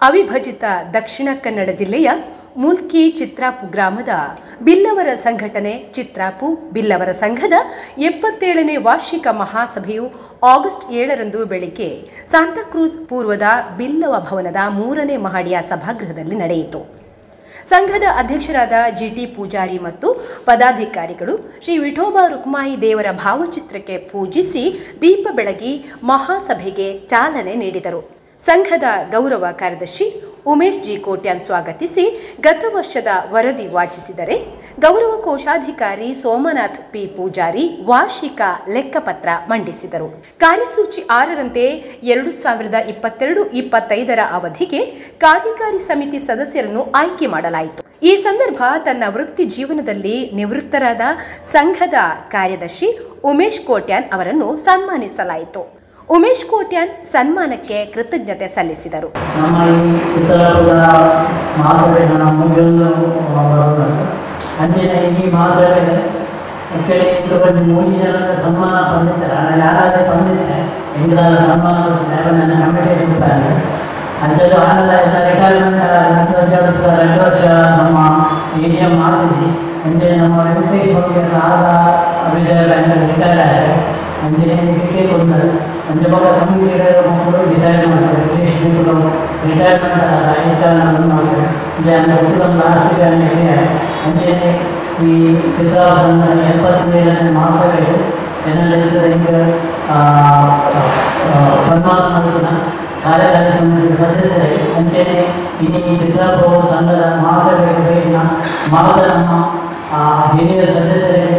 ಅವಿಭಜಿತ ದಕ್ಷಿಣ ಕನ್ನಡ ಜಿಲ್ಲೆಯ ಮುಲ್ಕಿ ಚಿತ್ರಾಪು ಗ್ರಾಮದ ಬಿಲ್ಲವರ ಸಂಘಟನೆ ಚಿತ್ರಾಪು ಬಿಲ್ಲವರ ಸಂಘದ 77ನೇ ವಾರ್ಷಿಕ ಮಹಾಸಭೆಯು ಆಗಸ್ಟ್ 7ರಂದು ಬೆಳಿಗ್ಗೆ ಸಾಂತಾಕ್ರೂಜ್ ಪೂರ್ವದ ಬಿಲ್ಲವ ಭವನದ 3ನೇ ಮಹಡಿಯ ಸಭಾಗೃಹದಲ್ಲಿ ನಡೆಯಿತು. ಸಂಘದ ಅಧ್ಯಕ್ಷರಾದ ಜಿಟಿ ಪೂಜಾರಿ ಮತ್ತು ಪದಾಧಿಕಾರಿಗಳು ಶ್ರೀ ವಿಠೋಬಾ ರುಕ್ಮಾಯಿ ದೇವರ ಭಾವಚಿತ್ರಕ್ಕೆ ಪೂಜಿಸಿ ದೀಪ ಬೆಳಗಿ ಮಹಾಸಭೆಗೆ ಚಾಲನೆ ನೀಡಿದರು. ಸಂಘದ ಗೌರವ ಕಾರ್ಯದರ್ಶಿ ಉಮೇಶ್ ಜಿ ಕೋಟ್ಯಾನ್ ಸ್ವಾಗತಿಸಿ ಗತ ವರ್ಷದ ವರದಿ ವಾಚಿಸಿದರೆ, ಗೌರವ ಕೋಶಾಧಿಕಾರಿ ಸೋಮನಾಥ್ ಪಿ ಪೂಜಾರಿ ವಾರ್ಷಿಕ ಲೆಕ್ಕಪತ್ರ ಮಂಡಿಸಿದರು. ಕಾರ್ಯಸೂಚಿ 6ರಂತೆ 2022-25ರ ಅವಧಿಗೆ ಕಾರ್ಯಕಾರಿ ಸಮಿತಿ ಸದಸ್ಯರನ್ನು ಆಯ್ಕೆ ಮಾಡಲಾಯಿತು. ಈ ಸಂದರ್ಭ ತನ್ನ ವೃತ್ತಿ ಜೀವನದಲ್ಲಿ ನಿವೃತ್ತರಾದ ಸಂಘದ ಕಾರ್ಯದರ್ಶಿ ಉಮೇಶ್ ಕೋಟ್ಯಾನ್ ಅವರನ್ನು ಸನ್ಮಾನಿಸಲಾಯಿತು. ಉಮೇಶ್ ಕೋಟ್ಯಾನ್ ಸನ್ಮಾನಕ್ಕೆ ಕೃತಜ್ಞತೆ ಸಲ್ಲಿಸಿದರು. ನಮ್ಮ ಈ ಚಿತ್ರದುರ್ಗದ ಮಹಾಸಭೆಗಳ ಮುಂಜಾನೆ ಅಂದಿನ ಈ ಮಹಾಸಭೆಗೆ ಆ್ಯಕ್ಚುಲಿ 3 ಜನರ ಸನ್ಮಾನ ಬಂದಿದ್ದಾರೆ. ನಾನು ಯಾರಾದರೂ ಬಂದಿದ್ದೆ ಹೆಂಗಿದಾಗ ಸನ್ಮಾನ ಕೊಡ್ತಾರೆ ನನ್ನ ಕಮಿಟಿ ಇರ್ತಾರೆ ಅಂಥದ್ದು. ಆನಂದ ಎಲ್ಲ ರಿಟೈರ್ಮೆಂಟ್ 2 ವರ್ಷ ನಮ್ಮ AGM ಮಾಡ್ತಿದ್ವಿ. ಅಂದೆ ನಮ್ಮ ವೆಂಕಟೇಶ್ ಬಗ್ಗೆ ಆಗ ವಿಜಯ ರಿಟೈರ್ ಆಗಿದೆ. ಅಂಜನೇ ಬಂದರೆ ಅಂಜೆ ಬಗ್ಗೆ ಕಮ್ಯುನಿಟಿ ಮಕ್ಕಳು ಡಿಸೈಡ್ ಮಾಡ್ತಾರೆ. ರಿಟೈರ್ಮೆಂಟ್ ಮಾಡ್ತಾರೆ. ಲಾಸ್ಟಿಗೆ ಅಂಜನೇ ಈ ಚಿತ್ರಾಸನ 77ನೇ ಮಹಾಸಭೆಗಳು ಏನೆಲ್ಲ ಹಿಂಗೆ ಸನ್ಮಾನ ಮಾಡಿದ ಕಾರ್ಯಕಾರಿ ಸಮಿತಿ ಸದಸ್ಯರಿಗೆ ಅಂಚೆನೆ ಈ ಚಿತ್ರಾಪುರ ಸಂಘದ ಮಹಾಸಭೆಗೆ ಬೇಕಿನ ಮಾತ್ರ ನಮ್ಮ ಹಿರಿಯ ಸದಸ್ಯರಿಗೆ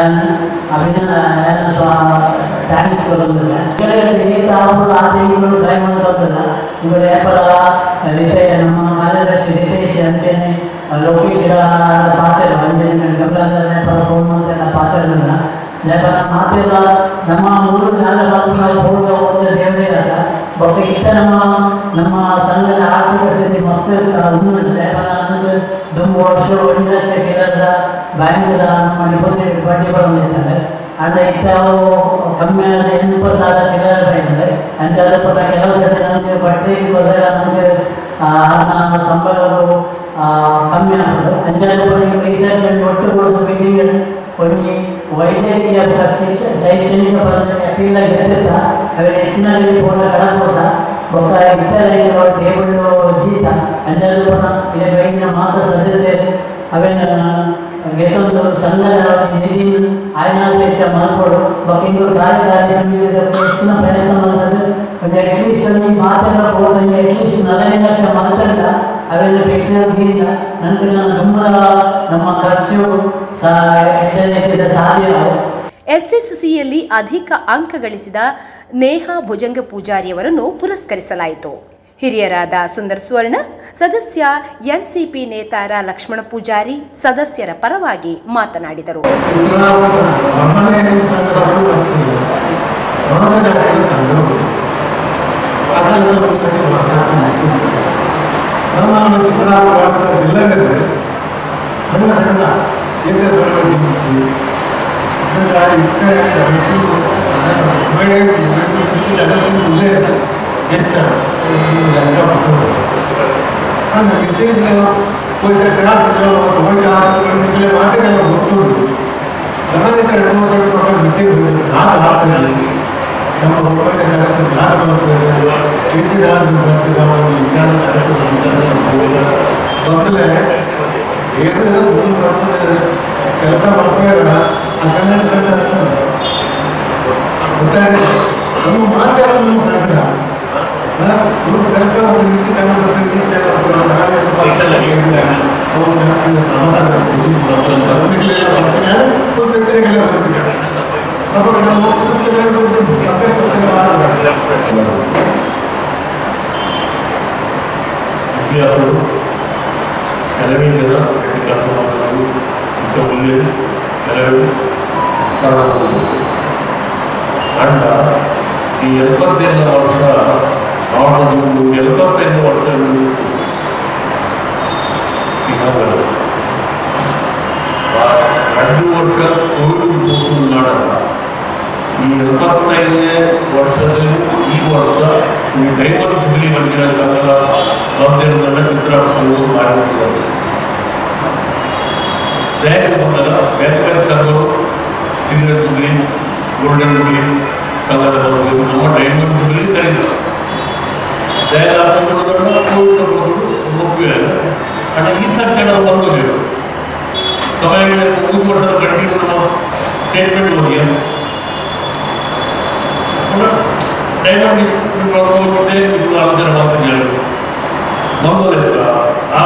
ಥ್ಯಾಂಕ್ಸ್ ಕೊಡೋದಿಲ್ಲ. ಆ ತಿಂಗಳು ಟೈಮ್ ಬಂದಿಲ್ಲ. ಇವರು ವ್ಯಾಪಾರ ನಮ್ಮ ಕಾರ್ಯದರ್ಶಿ ರಿತೇಶ್ ಅಂಚೆನೆ ಲೋಕೇಶ್ ಪಾತ್ರ ಅಂಜನೆ ಗಮನದ ವ್ಯಾಪಾರ ಫೋನ್ ಮಾಡ್ತಾ ಪಾತ್ರ ವ್ಯಾಪಾರ ಮಾತಿಲ್ಲ. ನಮ್ಮ 3 4 ದೇವರೇ ಅಲ್ಲ ಬಟ್ ಇತ್ತ ನಮ್ಮ ಸಂಘದ ಆರ್ಥಿಕ ಸ್ಥಿತಿ ಮಸ್ತ್ ವ್ಯಾಪಾರ ಅನ್ನೋದು 2 ವರ್ಷ 1 ಲಕ್ಷ ಕೇಳದ ಬ್ಯಾಂಕ್ದ ನಮ್ಮ ಡಿಪಾಸಿಟ್ ಬಡ್ಡಿ ಬಂದಿದ್ದಾರೆ. ಆದರೆ ಇತ್ತಾವು ಕಮ್ಮಿ ಆದ 80,000 ಚಿಲ್ಲರೆ ಬರ್ತದೆ. ಅಂಚೆ ಪಟ್ಟ ಕೆಲವು ಜೊತೆ ನಮಗೆ ಬಡ್ಡಿ ಹೋದರೆ ನಮಗೆ ಸಂಬಳಗಳು ಕಮ್ಮಿ ಆಗೋದು. ಅಂಚೆ ರೀಸೆಂಟ್ ಒಟ್ಟುಗೂಡು ಮೀಟಿಂಗ್ కొన్ని ವೈದ್ಯಕೀಯ ಶೈಕ್ಷಣಿಕ ಪದ್ಧತಿ ಅಪೀಲಾಗಿ ಇರ್ತಿದ್ದ ಅವರ ಹೆಚ್ಚಿನ ಪೂರ್ಣ ಕಳಕೋತ ಒಬ್ಬ ಇತರ ಟೇಬಲ್ ಜೀತ ಅಂಜಲು ಬೈನ ಮಾತ್ರ ಸದಸ್ಯರು ಅವೇನ ಗೆತ್ತೊಂದು ಸಂಘದ ನಿಧಿ ಆಯ್ನಾಧ್ಯಕ್ಷ ಮಾಡ್ಕೊಡು ಬಕ್ಕಿಂಗ್ ಕಾರ್ಯಕಾರಿ ಸಮಿತಿಯ ಹೆಚ್ಚಿನ ಪ್ರಯತ್ನ ಮಾಡಿದ್ರೆ ಒಂದು ಅಟ್ಲೀಸ್ಟ್ ಮಾತೆಲ್ಲ ಹೋದಂಗೆ ಅಟ್ಲೀಸ್ಟ್ 45 ಲಕ್ಷ ಮಾತಲ್ಲ ಅವೆಲ್ಲ ಫಿಕ್ಸ್ಡ್ ನಂತರ ನಮ್ಮ ಖರ್ಚು SSCಯಲ್ಲಿ ಅಧಿಕ ಅಂಕ ಗಳಿಸಿದ ನೇಹಾ ಭುಜಂಗ ಪೂಜಾರಿಯವರನ್ನು ಪುರಸ್ಕರಿಸಲಾಯಿತು. ಹಿರಿಯರಾದ ಸುಂದರ್ ಸುವರ್ಣ, ಸದಸ್ಯ NCP ನೇತಾರ ಲಕ್ಷ್ಮಣ ಪೂಜಾರಿ ಸದಸ್ಯರ ಪರವಾಗಿ ಮಾತನಾಡಿದರು. ಮಾತೆಲ್ಲ ಗೊತ್ತುಂಟು. ನಾನಿತ 2 ವರ್ಷ ಮಕ್ಕಳು ಮಿಟ್ಟಿಗೆ ಹೋಗಿದ್ದೆ. ನಮ್ಮ ಒಬ್ಬನೇ ಕಾರ್ಯಕ್ರಮ ಯಾರು ಮಾಡ್ತಾರೆ ಹೆಚ್ಚಿನ ವಿಚಾರ ಮೊದಲೇ ಏನು ಕೆಲಸ ಮಾಡ್ತಾರ ಆ ಕನ್ನಡ ಕಂಡ ಆಗ್ತದೆ ಗೊತ್ತಾಡಿ ನಮ್ಮ ಮಾತಾಡ ನಮ್ಮ ಸಂಗ್ರಹ ಕೆಲಸ ರೀತಿ ಅವನು ಸಮಾಧಾನ ಬರ್ಪಿಗಳೆಲ್ಲ ಬರ್ಪಿದ್ದಾರೆ ಒಂದು ವ್ಯಕ್ತಿಗೆಲ್ಲ ಬರ್ಪಿದ್ದಾರೆ ಅವಾಗ ನಮ್ಮ ಇತಿಹಾಸಗಳು ಕೆಲವೇ ಜನ ಗಟ್ಟಿ ಕೆಲಸ ಮಾಡ್ತಾರೆ. ಇಂಥ ಒಳ್ಳೆ ಕೆಲವೇ ಅಂಡ ಈ 78 ವರ್ಷ ಮಾಡೋದು 75 ವರ್ಷಗಳು ಈ ಸಂಘ 2 ವರ್ಷ ಕೋವಿಡ್ ನಾಡಲ್ಲ. ಈ 75ನೇ ವರ್ಷದಲ್ಲಿ ಈ ವರ್ಷ ಈ ಡೈಮಂಡ್ ಜುಬ್ಲಿ ಮಂದಿರ ಸಂಘದ ಸಂಸ್ಥೆಗಳನ್ನು ಚಿತ್ರೋತ್ಸವವು ಮಾಡಿರುತ್ತದೆ. ದಯವಿಟ್ಟು ಬಂದಾಗ ಬೇರೆ ಬೇರೆ ಸಂಘಗಳು ಸಿಲ್ವರ್ ಜುಬ್ಲಿ, ಗೋಲ್ಡನ್ ಜುಬ್ಲಿ ಸಂಘದ ಬಂದು ನಮ್ಮ ಡೈಮಂಡ್ ಜುಬ್ಲಿ ಕರೀತಾರೆ. ಅಣ್ಣ ಈ ಸರ್ಕಾರ ನಾವು ಬಂದೋಗಿರು ಸಮಯ 3 ವರ್ಷದ ಕಂಟಿನ್ಯೂ ನಾವು ಸ್ಟೇಟ್ಮೆಂಟ್ ಹೋಗಿ ಡೈಮಂಡ್ ಆಲೋಚನೆ ಮಾಡ್ತಿದ್ದೇವೆ ಬಂದೋದಿಲ್ಲ. ಆ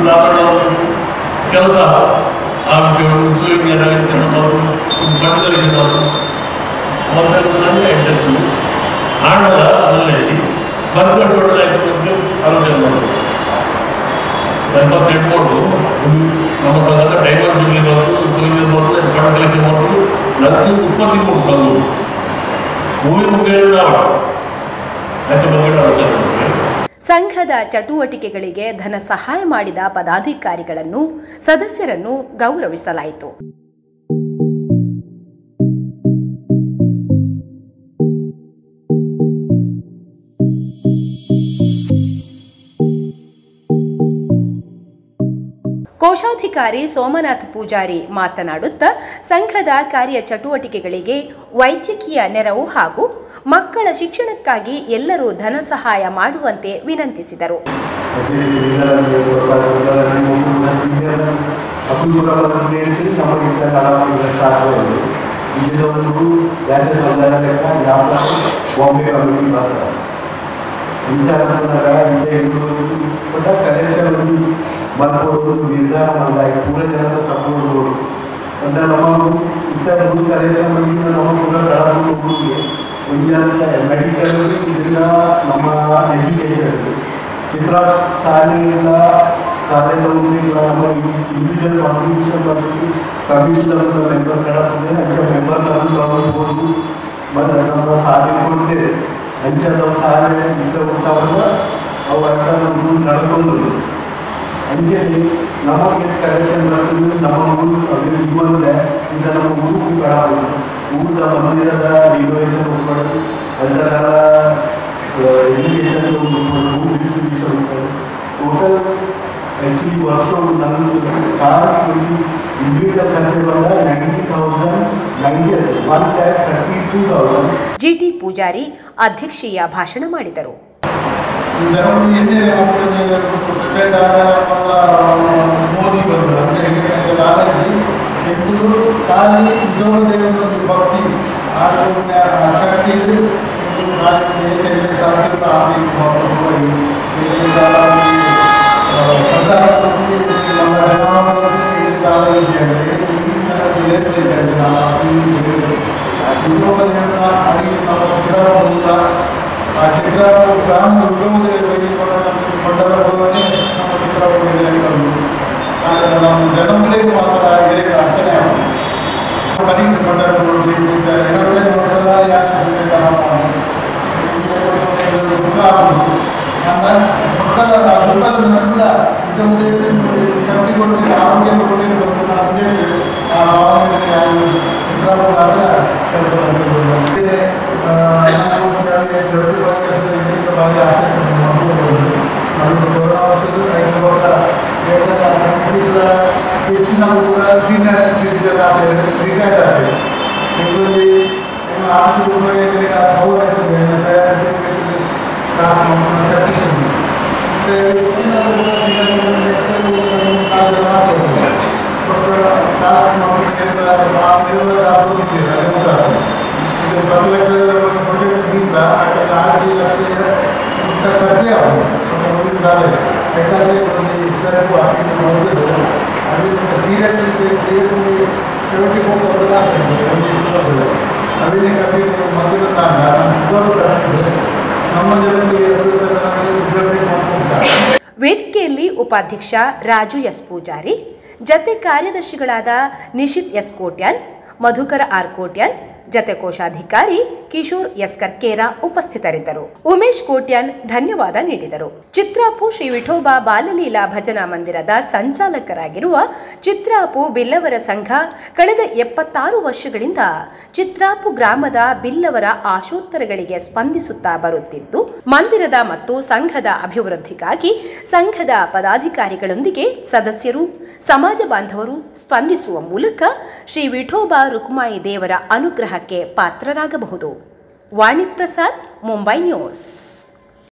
ಕೆಲಸ ಆ ವಿಷಯಗಳು ವಿಶ್ವವಿದ್ಯಾಲಯಕ್ಕೆ ಪಟ್ಟದಲ್ಲಿ ನಾವು ಇಂಟರ್ವ್ಯೂ ಆಡದ ಅದರಲ್ಲಿ ಬರ್ಕೊಂಡು ಆಲೋಚನೆ ಮಾಡೋದು 78 ನಮ್ಮ ಸಂಘದ ಡೈಮಂಡ್ ಜುಬ್ಲಿ ಬಂತು, ವಿಶ್ವವಿದ್ಯಾಲಯ ಬಂತು, ಪಟ್ಟ ಕಲೆಕ್ಷನ್ ಬಂತು, 23 ಸಂಘಗಳು ಮೂವಿ ಮುಖೇನ ಸಂಘದ ಚಟುವಟಿಕೆಗಳಿಗೆ ಧನ ಸಹಾಯ ಮಾಡಿದ ಪದಾಧಿಕಾರಿಗಳನ್ನು ಸದಸ್ಯರನ್ನು ಗೌರವಿಸಲಾಯಿತು. ಕೋಶಾಧಿಕಾರಿ ಸೋಮನಾಥ್ ಪೂಜಾರಿ ಮಾತನಾಡುತ್ತಾ ಸಂಘದ ಕಾರ್ಯ ಚಟುವಟಿಕೆಗಳಿಗೆ ವೈದ್ಯಕೀಯ ನೆರವು ಹಾಗೂ ಮಕ್ಕಳ ಶಿಕ್ಷಣಕ್ಕಾಗಿ ಎಲ್ಲರೂ ಧನ ಸಹಾಯ ಮಾಡುವಂತೆ ವಿನಂತಿಸಿದರು. ಮಾಡ್ಕೊಡೋದು ನಿರ್ಧಾರ ಮಾಡಲಾಗಿ ಪೂರ ಜನರ ಸಪೋರ್ಟ್ ಅಂತ ನಮ್ಮ ಇತರ ಕಲೆಕ್ಷನ್ ನಮ್ಮ ಪೂರ ಹುಡುಗರಿಗೆ ಮೆಡಿಕಲ್ ಇದರಿಂದ ನಮ್ಮ ಎಜುಕೇಷನ್ ಚಿತ್ರ ಶಾಲೆಯಿಂದ ನಮ್ಮ ಇಂಡಿವಿಜುವಲ್ ಕಾಂಟ್ರಿಬ್ಯೂಷನ್ ಬರ್ತೀವಿ ಕಮಿಷನ್ ಮೆಂಬರ್ ಕಡೆ ಮೆಂಬರ್ ತಗೊಂಡು ಮತ್ತು ನಮ್ಮ ಶಾಲೆ ಕೊಡ್ತೇವೆ ಅಂಚೆ ಶಾಲೆ ಇಂಥ ಊಟವನ್ನು ಅವು ನಮ್ಗೆ ನಡ್ಕೊಂಡು ಅಂಚೆಯಲ್ಲಿ ನಮಗೆ ಕಲೆಕ್ಷನ್ ಬರ್ತೀವಿ. ನಮ್ಮ ಊರು ಬಂದರೆ ಈಗ ನಮ್ಮ ಊರು ಕಾಣಬಹುದು. ಊರದ ಮಂದಿರದ ರಿನೋವೇಷನ್ ಹೋಗ್ಬಾರ್ದು, ಅದರ ಎಜುಕೇಷನ್ ಹೋಗ್ಬೋದು, ಡಿಸ್ಟ್ರಿಬ್ಯೂಷನ್ ಹೋಗ್ಬೋದು. ಟೋಟಲ್ ಆ್ಯಕ್ಚುಲಿ ವರ್ಷ ನಮ್ಮದು ಕಾರಿಗೆ ಇಂಡಿವಿಜುವಲ್ ಖರ್ಚು ಬಂದ 1,32,000. ಜಿಟಿ ಪೂಜಾರಿ ಅಧ್ಯಕ್ಷೀಯ ಭಾಷಣ ಮಾಡಿದರು. ಜನರು ಎನ್ನೇ ಪ್ರೆಸಿಡೆಂಟ್ ಮೋದಿ ಬಂದರು ಅಂತ ಹೇಳಿದ್ರೆ ಆಧರಿಸಿ ಎಂಬುದು ಖಾಲಿ ಉದ್ಯೋಗದ ಭಕ್ತಿ ಶಕ್ತಿ ಸಾಧ್ಯತೆ ಪ್ರಚಾರ ಆ ಚಿತ್ರ ಗ್ರಾಮದ ಮಂಡಲ ನಮ್ಮ ಚಿತ್ರ ನಮ್ಮ ಜನಗಳಿಗೆ ಮಾತ್ರ ಅರ್ಥನೇ ಬರೀ ಮಂಡಲಗಳು ಮಸಾಲ ಮಕ್ಕಳ ದುಃಖದ ಶಕ್ತಿ ಕೊಟ್ಟಿಲ್ಲ, ಆರೋಗ್ಯ ಕೊಟ್ಟಿಲ್ಲ, ಆ ಭಾವನೆ ಚಿತ್ರ ಕೆಲಸ ಭಾರಿ ಆಸಕ್ತಿ ಹೆಚ್ಚಿನ ಕೂಡ ಸೀನಿಯರ್ ಸಿಟಿಜನ್ ಆಗ್ತದೆ, ರಿಟೈರ್ಡ್ ಆಗ್ತದೆ. ಇದರಲ್ಲಿ ಆಫೀಸ್ ಹೆಚ್ಚಿನ $10 ಲಕ್ಷ ಕೊಟ್ಟಿದ್ದರಿಂದ 5 ಲಕ್ಷ ಖರ್ಚೇ ಆಗುತ್ತೆ. ಯಾಕಂದರೆ ಒಂದು ಸರಕು ಹಾಕಿ ನೋಡಿದ್ರು ಅದರಿಂದ ಸೀರಿಯಸ್ಲಿ 74% ಆಗ್ತದೆ. ಅದನ್ನೇ ಕಟ್ಟಿ ಮೊದಲು ನಮ್ಮ ಜನರಿಗೆ ವೇದಿಕೆಯಲ್ಲಿ ಉಪಾಧ್ಯಕ್ಷ ರಾಜು ಎಸ್ ಪೂಜಾರಿ, ಜತೆ ಕಾರ್ಯದರ್ಶಿಗಳಾದ ನಿಶಿತ್ ಎಸ್ ಕೋಟ್ಯಾನ್, ಮಧುಕರ ಆರ್ ಕೋಟ್ಯಾನ್, ಜತೆ ಕೋಶಾಧಿಕಾರಿ ಕಿಶೋರ್ ಎಸ್ ಕರ್ಕೇರ ಉಪಸ್ಥಿತರಿದ್ದರು. ಉಮೇಶ್ ಕೋಟ್ಯಾನ್ ಧನ್ಯವಾದ ನೀಡಿದರು. ಚಿತ್ರಾಪು ಶ್ರೀ ವಿಠೋಬಾ ಬಾಲಲೀಲಾ ಭಜನಾ ಮಂದಿರದ ಸಂಚಾಲಕರಾಗಿರುವ ಚಿತ್ರಾಪು ಬಿಲ್ಲವರ ಸಂಘ ಕಳೆದ 76 ವರ್ಷಗಳಿಂದ ಚಿತ್ರಾಪು ಗ್ರಾಮದ ಬಿಲ್ಲವರ ಆಶೋತ್ತರಗಳಿಗೆ ಸ್ಪಂದಿಸುತ್ತಾ ಬರುತ್ತಿದ್ದು, ಮಂದಿರದ ಮತ್ತು ಸಂಘದ ಅಭಿವೃದ್ಧಿಗಾಗಿ ಸಂಘದ ಪದಾಧಿಕಾರಿಗಳೊಂದಿಗೆ ಸದಸ್ಯರು, ಸಮಾಜ ಬಾಂಧವರು ಸ್ಪಂದಿಸುವ ಮೂಲಕ ಶ್ರೀ ವಿಠೋಬಾ ರುಕ್ಮಾಯಿ ದೇವರ ಅನುಗ್ರಹಕ್ಕೆ ಪಾತ್ರರಾಗಬಹುದು. ವಾಣಿ ಪ್ರಸಾದ್, ಮುಂಬೈ ನ್ಯೂಸ್.